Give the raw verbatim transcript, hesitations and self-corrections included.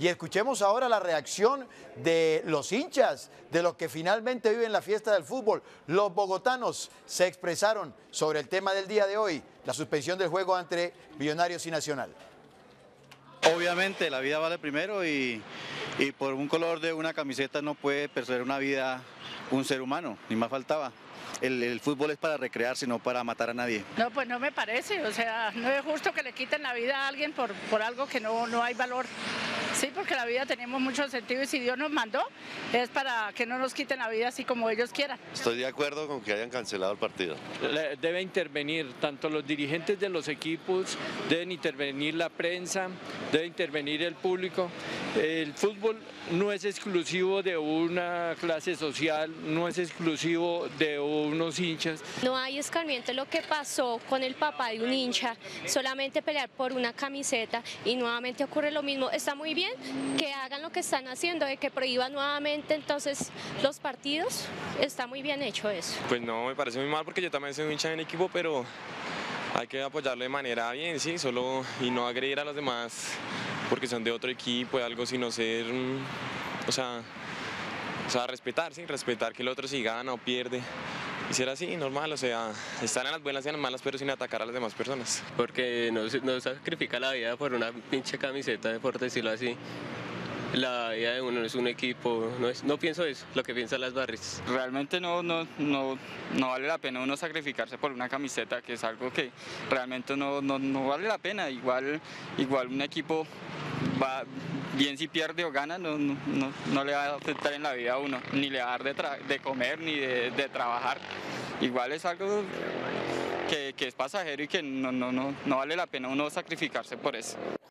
Y escuchemos ahora la reacción de los hinchas, de los que finalmente viven la fiesta del fútbol. Los bogotanos se expresaron sobre el tema del día de hoy, la suspensión del juego entre Millonarios y Nacional. Obviamente la vida vale primero y, y por un color de una camiseta no puede perder una vida un ser humano, ni más faltaba. El, el fútbol es para recrearse, no para matar a nadie. No, pues no me parece, o sea, no es justo que le quiten la vida a alguien por, por algo que no, no hay valor. Sí, porque la vida tenemos mucho sentido y si Dios nos mandó es para que no nos quiten la vida así como ellos quieran. Estoy de acuerdo con que hayan cancelado el partido. Debe intervenir tanto los dirigentes de los equipos, deben intervenir la prensa, debe intervenir el público. El fútbol no es exclusivo de una clase social, no es exclusivo de unos hinchas. No hay escarmiento. Lo que pasó con el papá de un hincha, solamente pelear por una camiseta y nuevamente ocurre lo mismo. Está muy bien que hagan lo que están haciendo, de que prohíban nuevamente entonces los partidos, está muy bien hecho eso. Pues no, me parece muy mal porque yo también soy un hincha en equipo, pero hay que apoyarlo de manera bien, sí, solo y no agredir a los demás porque son de otro equipo, algo sino ser, o sea, o sea, respetar, sí, respetar que el otro si gana o pierde. Y ser así, normal, o sea, estar en las buenas y en las malas, pero sin atacar a las demás personas. Porque no, no sacrifica la vida por una pinche camiseta, por decirlo así. La vida de uno es un equipo, no, es, no pienso eso, lo que piensan las barris. Realmente no, no, no, no vale la pena uno sacrificarse por una camiseta, que es algo que realmente no, no, no vale la pena. Igual, igual un equipo va bien si pierde o gana, no, no, no, no le va a afectar en la vida a uno, ni le va a dar de, de comer ni de, de trabajar. Igual es algo que, que es pasajero y que no, no, no, no vale la pena uno sacrificarse por eso.